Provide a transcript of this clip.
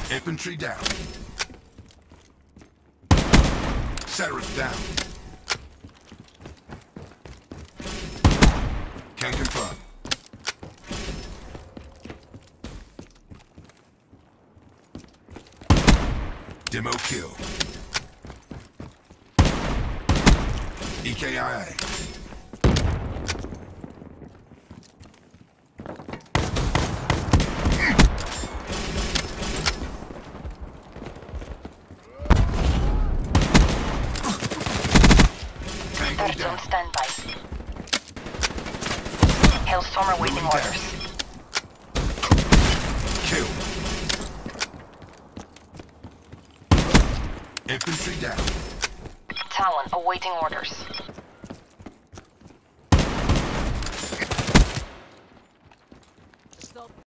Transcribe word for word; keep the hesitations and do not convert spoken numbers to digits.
Infantry down. Sheriff down. Can confirm. Demo kill. E K I A. Zone standby. Hailstorm awaiting orders. Kill. Infantry down. Talon awaiting orders.